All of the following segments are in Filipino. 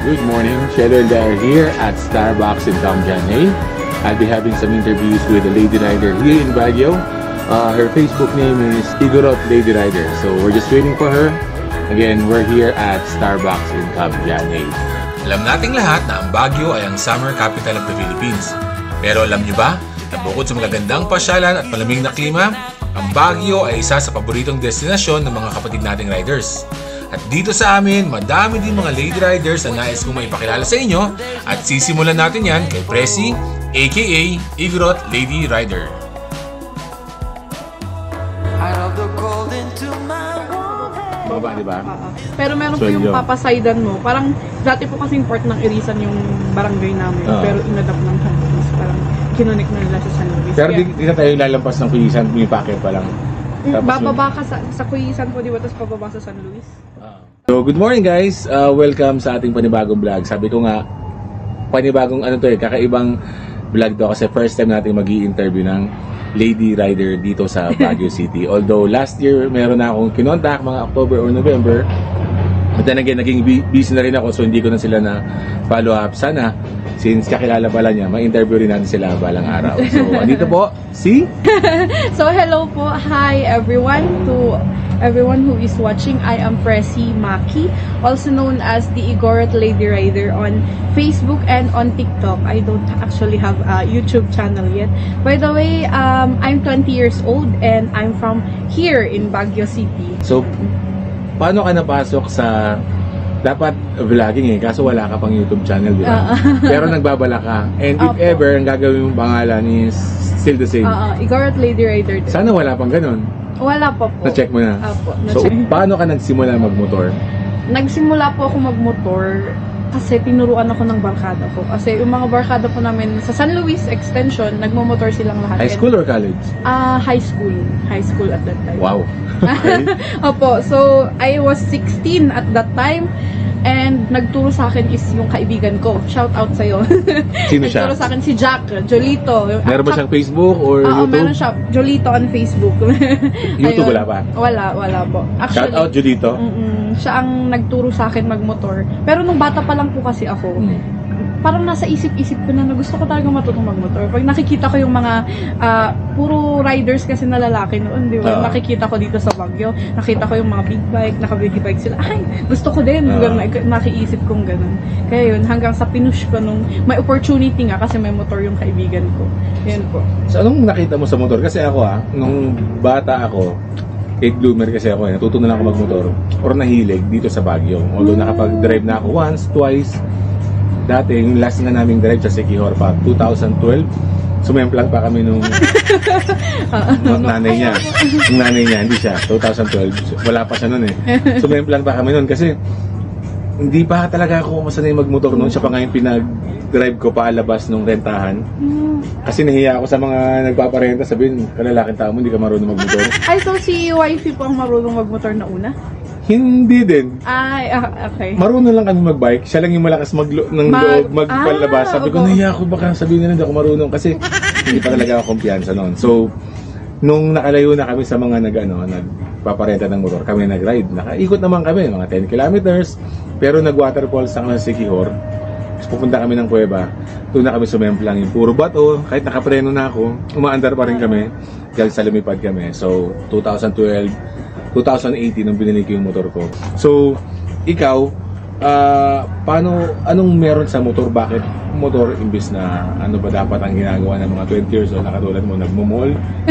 Good morning, Shelo and I are here at Starbucks in Camp-Janay. I'll be having some interviews with a lady rider here in Baguio. Her Facebook name is Igorot Lady Rider. So we're just waiting for her. Again, we're here at Starbucks in Camp-Janay. Alam nating lahat na ang Baguio ay ang summer capital of the Philippines. Pero alam niyo ba na bukod sa magagandang pasyalan at malamig na klima, ang Baguio ay isa sa paboritong destinasyon ng mga kapatid nating riders. At dito sa amin, madami din mga lady riders na nais kong maipakilala sa inyo at sisimulan natin yan kay Presi, aka Igorot Lady Rider. Baba, di ba? Pero meron po yung papasaydan mo. Parang dati po kasi import ng Irisan yung barangay namin. Pero inadapt ng San Luis. Parang kinonek na nila sa San Luis. Pero di na tayo lalampas ng Kuyisan, pumipake pa lang. Bababa ka sa Kuyisan po, di ba? Tapos pababa sa San Luis. So, good morning guys! Welcome sa ating panibagong vlog. Sabi ko nga, panibagong kakaibang vlog to kasi first time natin mag-i-interview ng lady rider dito sa Baguio City. Although last year, meron na akong kinontak mga October or November. But then again, naging busy na rin ako so hindi ko na sila na follow up. Sana, since kakilala pala niya, ma-interview rin natin sila balang araw. So, andito po, si? So, hello po. Hi everyone. To everyone who is watching, I am Presi Maki, also known as the Igorot Lady Rider on Facebook and on TikTok. I don't actually have a YouTube channel yet. By the way, I'm 20 years old and I'm from here in Baguio City. So, paano ka napasok sa dapat vlogging kaso wala ka pang YouTube channel, di ba? Pero nagbabala ka. And if ever, ang gagawin mong pangalan is still the same. Igorot Lady Rider. Sana wala pang ganun. Wala pa po. Na-check mo na? So, paano ka nagsimula magmotor? Nagsimula po ako magmotor kasi tinuruan ako ng barkada ko. Kasi yung mga barkada po namin sa San Luis Extension, nagmomotor silang lahat. High school or college? High school. High school at that time. Wow. Okay. Opo. So, I was 16 at that time. And nagturo sa akin is yung kaibigan ko. Shout out sa'yo. Sino siya? Nagturo sa akin si Jack Jolito. Meron ba siyang Facebook or YouTube? Meron siya. Jolito on Facebook. YouTube wala pa? Wala po. Actually, shout out Jolito? Siya ang nagturo sa akin magmotor. Pero nung bata pa lang po kasi ako, parang nasa isip-isip ko na gusto ko talaga matutong magmotor. Pag nakikita ko yung mga puro riders kasi na lalaki noon, di ba? Nakikita ko dito sa Baguio, nakita ko yung mga big bike, naka-big bike sila. Ay, gusto ko din. Nakiisip kong ganun. Kaya yun, hanggang sa pinush ko nung may opportunity nga kasi may motor yung kaibigan ko. Yan po. So, anong nakita mo sa motor? Kasi ako nung bata ako, cake bloomer kasi ako natuto na lang ako magmotor or nahilig dito sa Baguio. Although nakapag-drive na ako once, twice. Dati, yung last nga naming drive sa Sikihor pa, 2012. Sumemplang pa kami nung nanay niya. Yung nanay niya, hindi siya. 2012. Wala pa siya nun Sumemplang pa kami nun kasi hindi pa talaga ako masanay magmotor noon. Siya pa nga yung pinag-drive ko paalabas nung rentahan. Kasi nahiya ako sa mga nagpaparenta. Sabihin, kalalaking tao mo, hindi ka marunong magmotor. Ay, so si wifey po ang marunong magmotor na una? Hindi din. Ay, okay. Marunong lang kami magbike. Siya lang yung malakas magpalabas. Sabi ko, nahiya ako baka sabihin nila hindi ako marunong kasi hindi pa talaga ako kumpiyansa noon. So, nung nakalayo na kami sa mga nagpaparenta ng motor, kami nag-ride. Nakaikot naman kami, mga 10 kilometers. Pero nag-waterfalls sa Sikihor. Pupunta kami ng kuweba. Doon na kami sumemplang yung puro bato. Kahit nakapreno na ako, umaandar pa rin kami. Dahil sa lumipad kami. So, 2018 nung binili ko yung motor ko. So, ikaw, anong meron sa motor? Bakit motor imbis na ano ba dapat ang ginagawa ng mga 20 years old na katulad mo, nagmumol?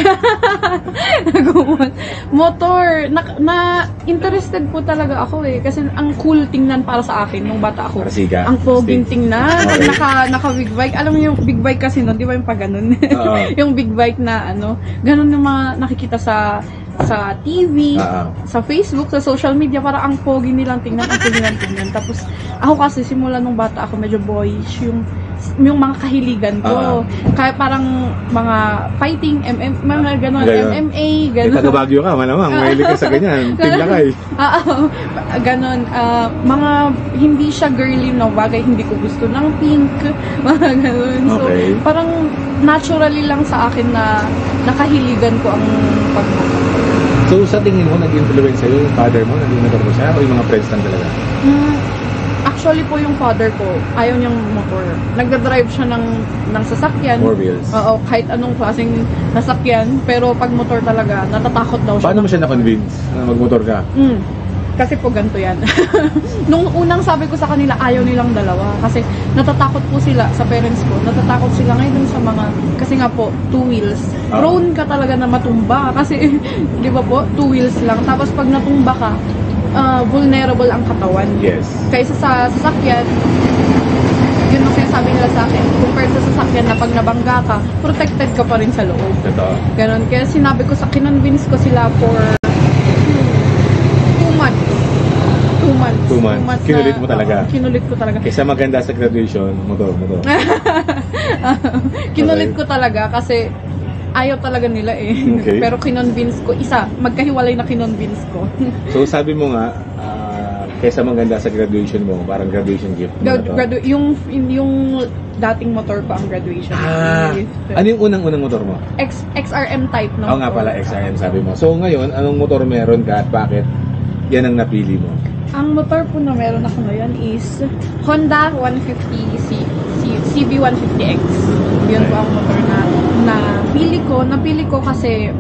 Motor, interested po talaga ako kasi ang cool tingnan para sa akin nung bata ako. Kasika. Ang poging tingnan, naka big bike. Alam mo yung big bike kasi nun, di ba yung pag ganun? Yung big bike na ganun yung mga nakikita sa TV, sa Facebook, sa social media, para ang pogi nilang tingnan, ang pogi nilang tingnan. Tapos, ako kasi, simula nung bata ako, medyo boyish yung mga kahiligan ko. Kaya parang mga fighting, mga gano'n, MMA, gano'n. Taga Baguio ka, malamang, mahilig ka sa ganyan, tiglakay. Gano'n, mga hindi siya girly na bagay, hindi ko gusto ng pink, mga gano'n. So, parang naturally lang sa akin na nakahiligan ko ang pagmotor. So, sa tingin mo, nag-influence sa'yo yung father mo, nag-motor mo siya, o yung mga friends lang talaga? Actually po yung father ko, ayaw niyang motor. Nagdadrive siya ng sasakyan. 4 wheels. Oo, kahit anong klaseng sasakyan. Pero pag motor talaga, natatakot daw siya. Paano mo siya na-convince na magmotor ka? Kasi po ganito yan. Nung unang sabi ko sa kanila, ayaw nilang dalawa. Kasi natatakot po sila sa parents ko. Natatakot sila ngayon sa mga, kasi nga po, 2 wheels. Prone ka talaga na matumba. Kasi, di ba po, 2 wheels lang. Tapos pag natumba ka, vulnerable ang katawan. Yes. Kaysa sa sasakyan, yun ang sinasabi nila sa akin. Compared sa sasakyan na pag nabangga ka, protected ka pa rin sa loob. Totoo. Ganon. Kaya sinabi ko kinonvince ko sila for 2 months. 2 months. Kinulit mo talaga? Kinulit ko talaga. Kaysa maganda sa graduation, motor. Kinulit ko talaga kasi ayaw talaga nila eh. Okay. Pero kinonvince ko, magkahiwalay na kinonvince ko. So sabi mo nga, kaysa maganda sa graduation mo, parang graduation gift mo na to. yung dating motor pa ang graduation gift. Ano yung unang-unang motor mo? XRM type no? Oo nga pala, XRM sabi mo. So ngayon, anong motor meron ka at bakit yan ang napili mo? Ang motor po na meron ako ngayon is Honda 150 CB150X. Yun po ang motor na napili ko kasi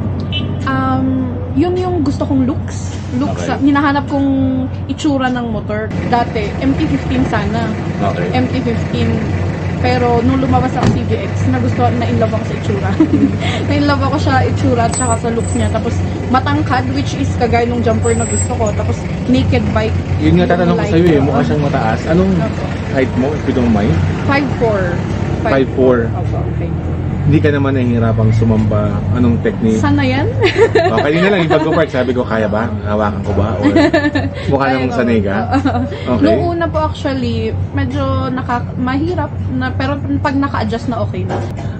yun yung gusto kong looks. Okay. Hinahanap kong itsura ng motor. Dati, MT-15 sana. Okay. MT-15. Pero nung lumabas ang CBX, na-inlove ako sa itsura. Na-inlove ako sa itsura at saka sa looks niya. Tapos matangkad, which is kagaya nung jumper na gusto ko. Tapos naked bike. Yun nga tatanong ko sa'yo eh, mukha siyang mataas. Anong height mo, if you don't mind? 5'4". 5'4". Opo, okay. Hindi ka naman nahihirapang sumamba. Anong technique? Sana yan? Okay na lang, yung pag-park, sabi ko, kaya ba? Hawakan ko ba? Or mukha nang sanay ka? Okay. Noong una po actually, medyo mahirap, pero pag naka-adjust na okay na.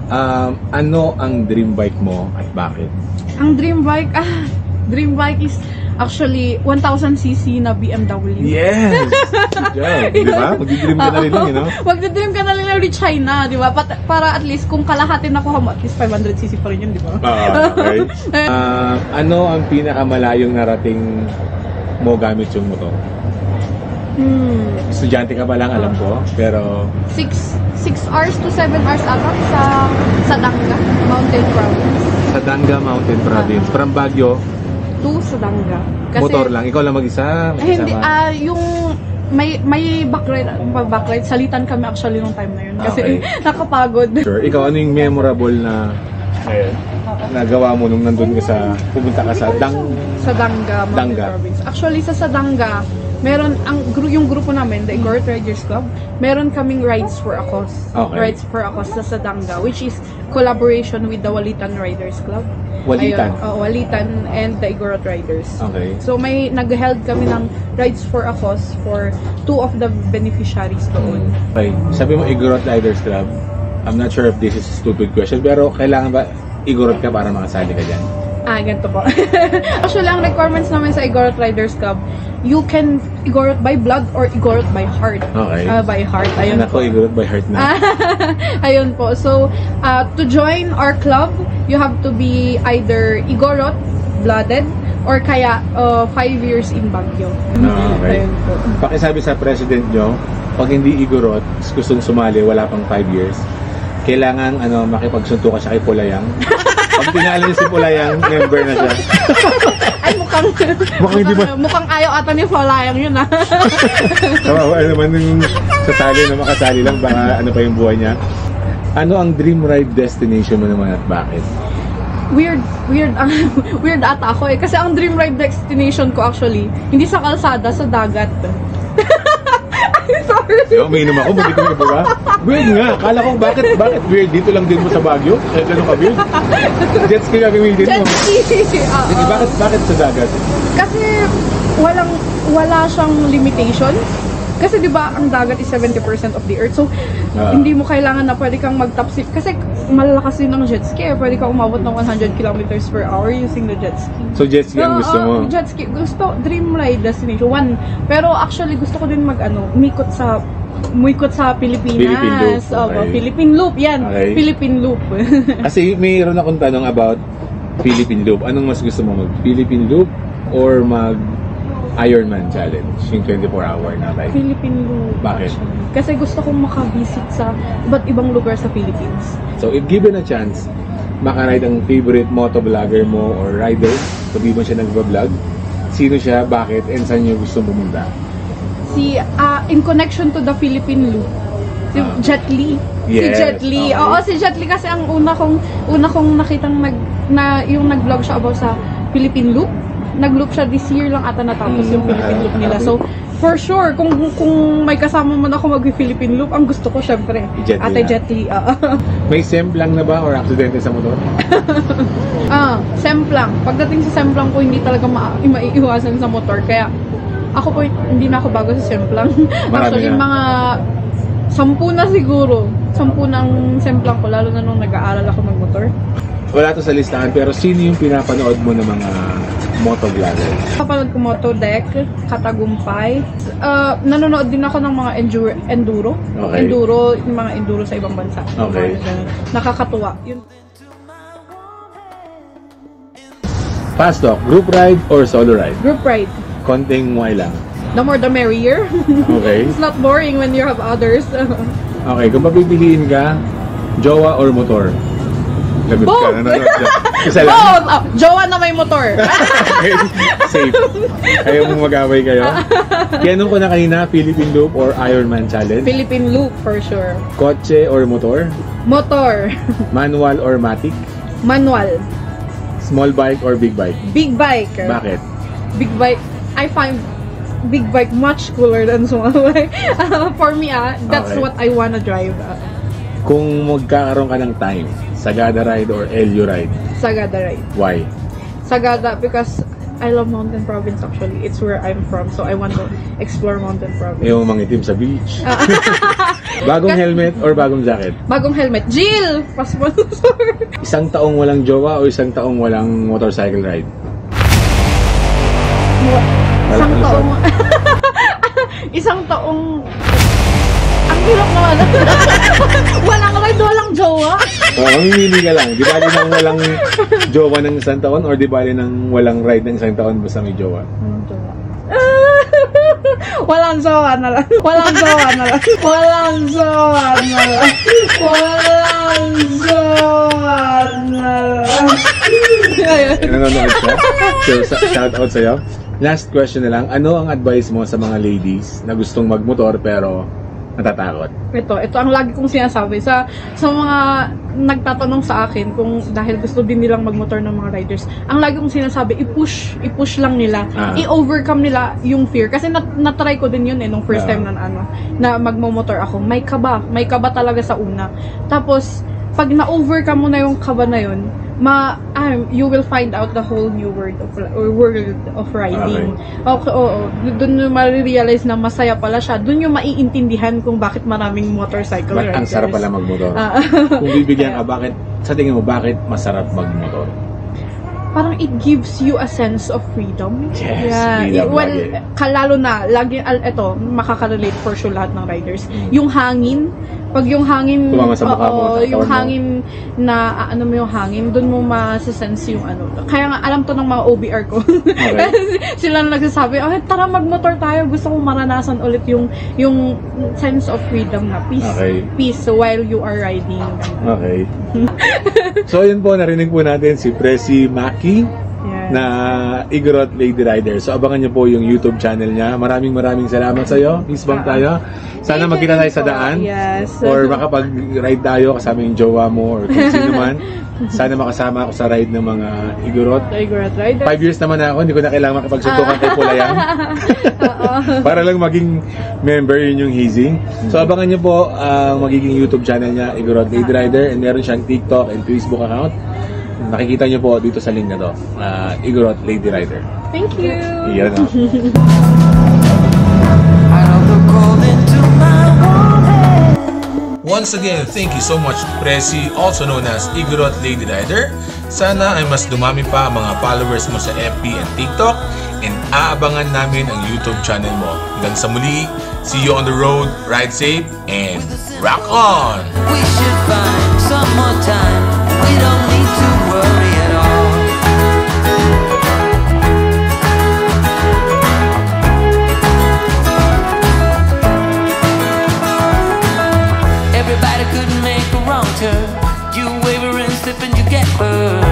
Ano ang dream bike mo at bakit? Ang dream bike is actually 1000cc na BMW. Yes! Good job. Di ba? Mag-dream ka na rin lang, you know? Mag-dream ka na rin lang reach China, di ba? Para at least kung kalahati nakuha mo, at least 500cc pa rin yun, di ba? Okay. Ano ang pinakamalayong narating mo gamit yung motor? Estudyante ka pa lang, alam ko. Pero 6 hours to 7 hours ata sa Danga Mountain Province. sa Danga Mountain Province, from Baguio, To sa Danga. motor lang. Ikaw lang mag-isa? Hindi, Mag-isama? yung may backride, salitan kami actually nung time na yun. Kasi Okay. nakapagod. Sure. Ikaw, ano yung memorable na nagawa mo nung nandun ka pumunta ka sa Sa Danga Mountain Danga. Province. Actually, sa Danga, meron yung grupo namin, the Igorot Riders Club, meron kaming rides for a cause. Okay. Rides for a cause sa Danga, which is collaboration with the Walitan Riders Club. Walitan? Ayun, Walitan and the Igorot Riders. Okay. So nag-held kami ng rides for a cause for 2 of the beneficiaries doon. Okay. Sabi mo Igorot Riders Club. I'm not sure if this is a stupid question, pero kailangan ba Igorot ka para makasali ka dyan? Ganito po. Actually, ang requirements namin sa Igorot Riders Club, you can Igorot by blood or Igorot by heart. Okay. By heart. Ayun Ako, po. Igorot by heart na. Ayun po. So, to join our club, you have to be either Igorot, blooded, or kaya 5 years in Baguio. Okay. Ayun po. Pakisabi sa president nyo, pag hindi Igorot, gustong sumali, wala pang 5 years, kailangan makipagsunto ka siya kay Pulayang. Pag tinalo niya si Pulayang, member na siya. Ay, mukhang ayaw ata ni Falayang yun Kawawa naman yung sasali na makasali lang, baka ano pa yung buhay niya. Ano ang dream ride destination mo naman at bakit? Weird ata ako kasi ang dream ride destination ko actually, hindi sa kalsada, sa dagat. Sorry. Umiinom ako, bakit ko iba ba? Weird nga, kala ko bakit weird? Dito lang din mo sa Baguio? Ganun ka weird? Jet ski gagawin mo. Bakit sa dagat? Kasi wala siyang limitation. Kasi 'di ba ang dagat is 70% of the earth. So hindi mo kailangan na pwede kang mag-top speed kasi malalakas din ng jet ski. Pwede kang umabot ng 100 kilometers per hour using the jet ski. So jet ski ang gusto mo? Jet ski gusto, dream ride destination. Pero actually gusto ko din umikot sa Pilipinas. Philippine Loop, okay. Philippine Loop, yan. Okay. Philippine Loop. Kasi mayroon akong tanong about Philippine Loop. Anong mas gusto mo, mag-Philippine Loop or Ironman Challenge, yung 24-hour na ride? Philippine Loop. Bakit? Kasi gusto kong makavisit sa iba't ibang lugar sa Philippines. So, if given a chance, makaride ang favorite motovlogger mo or rider, kung di mo siya nag-vlog, sino siya, bakit, and saan niyo gusto pumunta? In connection to the Philippine Loop, si Jet Li. Yes, si Jet Li. okay. Oo, si Jet Li kasi ang una kong nakitang yung nag-vlog siya about sa Philippine Loop. Nag-loop siya this year lang ata natapos yung Philippine Loop nila. So, for sure, kung may kasama man ako mag-Philippine Loop, ang gusto ko syempre, Ate Jet Li. May semplang na ba or aksidente sa motor? Semplang. Pagdating sa semplang ko, hindi talaga maiiwasan sa motor. Kaya, ako po, hindi na ako bago sa semplang. Actually, mga 10 na siguro. 10 ng semplang ko, lalo na nung nag-aaral ako mag-motor. Wala to sa listahan, pero sino yung pinapanood mo ng mga motovlogger? Kapanood ko Motodeck, Katagumpay. Nanonood din ako ng mga enduro. Okay. Yung mga enduro sa ibang bansa. Okay. Nakakatuwa. Yun. Fast talk, group ride or solo ride? Group ride. Konting muay lang. The more the merrier. Okay. It's not boring when you have others. Okay, kung papipiliin ka, jowa or motor? Lagot ka, Both! nanonood ka. Isa lang. Both! Jowa na may motor. Okay, safe. Ayaw mong mag-away kayo. Tinanong ko na kanina, Philippine Loop or Ironman Challenge? Philippine Loop for sure. Kotse or motor? Motor. Manual or matic? Manual. Small bike or big bike? Big bike. Bakit? Big bike. I find big bike much cooler than small bike. For me, that's Okay. what I wanna drive. Kung magkakaroon ka ng time, Sagada ride or LU ride? Sagada ride. Why? Sagada because I love Mountain Province actually. It's where I'm from, so I want to explore Mountain Province. Yung mangitim sa beach. Bagong helmet or bagong jacket? Bagong helmet. Jill! Pa-sponsor! Isang taong walang jowa o isang taong walang motorcycle ride? Isang taong... Isang taong... Ang hirap naman. Walang ride, walang jowa. Mamimili ka lang. Di bali nang walang jowa ng isang taon or di bali nang walang ride ng isang taon basta may jowa? Walang jowa na lang. Walang jowa na lang. Walang jowa na lang. Walang jowa na lang. Nanonood siya? So, shout out sa'yo. Last question na lang. Ano ang advice mo sa mga ladies na gustong magmotor pero natatakot? Ito ang lagi kong sinasabi sa mga nagtatanong sa akin kung dahil gusto din nilang magmotor ng mga riders. Ang lagi kong sinasabi, i-push lang nila. I-overcome nila yung fear. Kasi na-try ko din yun nung first time na magmo-motor ako. May kaba talaga sa una. Tapos, pag na-overcome mo na yung kaba na yun, you will find out the whole new world of riding. Okay, oo. Doon mo ma-realize na masaya pala siya. Doon yung maiintindihan kung bakit maraming motorcycle riders. Ang sarap pala magmotor. Kung bibigyan ka, sa tingin mo, bakit masarap magmotor? Parang it gives you a sense of freedom. Yes, freedom Well, lagi. lalo na, ito, makaka-relate for sure lahat ng riders. Yung hangin, pag yung hangin, tumama sa mukha mo, yung hangin na, mo yung hangin, dun mo ma-sense yung Kaya nga, alam to ng mga OBR ko. Okay. Sila na nagsasabi, tara magmotor tayo, gusto kong maranasan ulit yung sense of freedom na peace. Okay. Peace while you are riding. Okay. So, yun po, narinig po natin si Presi Maki na Igorot Lady Rider. So, abangan niyo po yung YouTube channel niya. Maraming salamat sa iyo. Peace bomb tayo. Sana magkita tayo sa daan. Yes. Or makapag-ride tayo kasama yung jowa mo or kung sino man. Sana makasama ako sa ride ng mga Igorot. Igorot Riders. 5 years naman ako, hindi ko na kailangan makipagsuntukan kay Pulayang. Para lang maging member, yun yung Hazy. So abangan niyo po ang magiging YouTube channel niya, Igorot Lady Rider, and meron siyang TikTok and Facebook account. Nakikita niyo po dito sa link na to, Igorot Lady Rider. Thank you! Iyan na. Once again, thank you so much Presi, also known as Igorot Lady Rider. Sana ay mas dumami pa ang mga followers mo sa FB and TikTok, and aabangan namin ang YouTube channel mo. Hanggang sa muli, see you on the road, ride safe, and rock on! We should find some more time. We don't need to worry at all. get burned.